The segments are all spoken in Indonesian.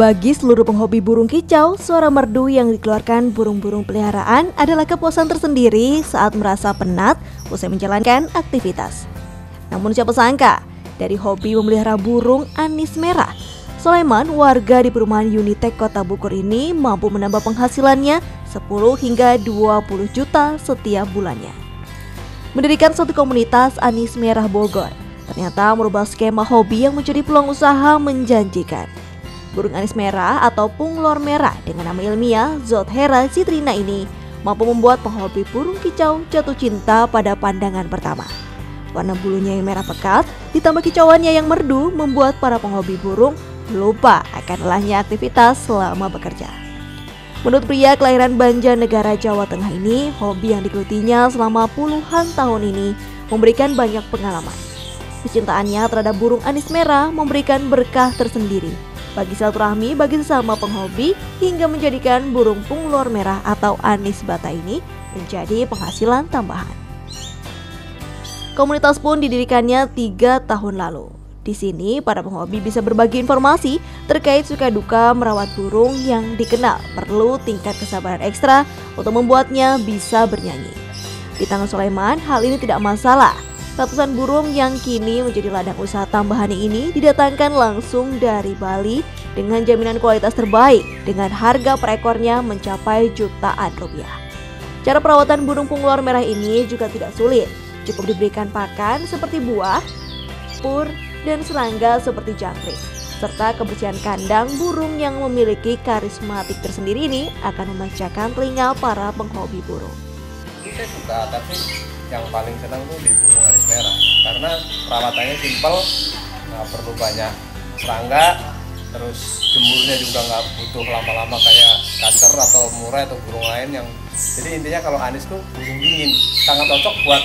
Bagi seluruh penghobi burung kicau, suara merdu yang dikeluarkan burung-burung peliharaan adalah kepuasan tersendiri saat merasa penat usai menjalankan aktivitas. Namun siapa sangka, dari hobi memelihara burung anis merah, Sulaiman, warga di perumahan Unitek Kota Bogor ini mampu menambah penghasilannya 10 hingga 20 juta setiap bulannya. Mendirikan suatu komunitas anis merah Bogor, ternyata merubah skema hobi yang menjadi peluang usaha menjanjikan. Burung anis merah atau punglor merah dengan nama ilmiah Zothera citrina ini mampu membuat penghobi burung kicau jatuh cinta pada pandangan pertama. Warna bulunya yang merah pekat ditambah kicauannya yang merdu membuat para penghobi burung lupa akan lelahnya aktivitas selama bekerja. Menurut pria kelahiran Banjarnegara, Jawa Tengah ini, hobi yang digelutinya selama puluhan tahun ini memberikan banyak pengalaman. Kecintaannya terhadap burung anis merah memberikan berkah tersendiri bagi silaturahmi bagi sesama penghobi hingga menjadikan burung punglor merah atau anis bata ini menjadi penghasilan tambahan. Komunitas pun didirikannya 3 tahun lalu. Di sini para penghobi bisa berbagi informasi terkait suka duka merawat burung yang dikenal perlu tingkat kesabaran ekstra untuk membuatnya bisa bernyanyi. Di tangan Sulaiman, hal ini tidak masalah. Ratusan burung yang kini menjadi ladang usaha tambahan ini didatangkan langsung dari Bali dengan jaminan kualitas terbaik dengan harga per ekornya mencapai jutaan rupiah. Cara perawatan burung punglor merah ini juga tidak sulit. Cukup diberikan pakan seperti buah, pur, dan serangga seperti jangkrik. Serta kebersihan kandang burung yang memiliki karismatik tersendiri ini akan memanjakan telinga para penghobi burung. Saya suka, tapi yang paling senang tuh di burung anis merah karena perawatannya simpel, nggak perlu banyak serangga, terus jemurnya juga nggak butuh lama-lama kayak kacer atau murai atau burung lain yang. Jadi intinya kalau anis tuh burung dingin, sangat cocok buat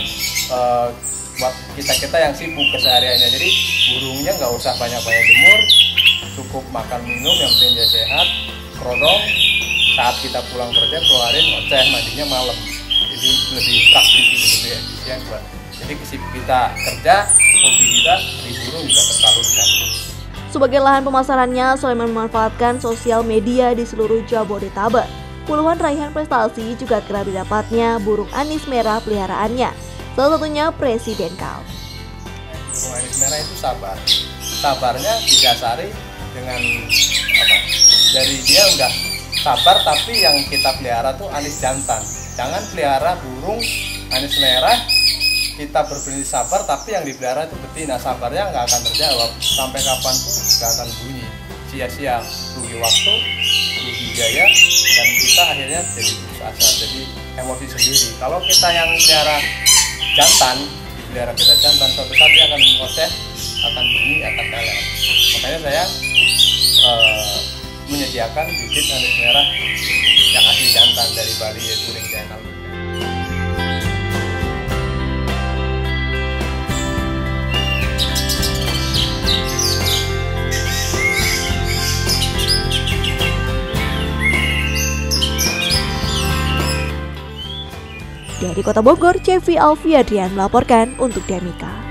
kita yang sibuk kesehariannya. Jadi burungnya nggak usah banyak-banyak jemur, cukup makan minum, yang penting dia sehat, kerodong. Saat kita pulang kerja keluarin ngoceh, mandinya malam. Jadi lebih praktis gitu, lebih efisien buat. Jadi kesibuk kita kerja, hobi kita di burung juga tersalurkan. Sebagai lahan pemasarannya, Sulaiman memanfaatkan sosial media di seluruh Jabodetabek. Puluhan raihan prestasi juga kerap didapatnya burung anis merah peliharaannya. Salah satunya Presiden Kal. Burung anis merah itu sabar. Sabarnya didasari dengan dari dia udah sabar, tapi yang kita pelihara tuh anis jantan. Jangan pelihara burung anis merah kita berprinsip sabar, tapi yang dipelihara itu betina. Sabarnya nggak akan terjawab sampai kapanpun, nggak akan bunyi. Sia-sia, rugi waktu, rugi biaya, dan kita akhirnya jadi putus asa, jadi emosi sendiri. Kalau kita yang pelihara jantan, dipelihara kita jantan, suatu saat dia akan ngoceh, akan bunyi, akan teler. Makanya saya menyediakan bibit anis merah yang asli jantan dari Bali, yaitu ring jantan. Dari Kota Bogor, Cevi Alfiadrian melaporkan untuk Demika.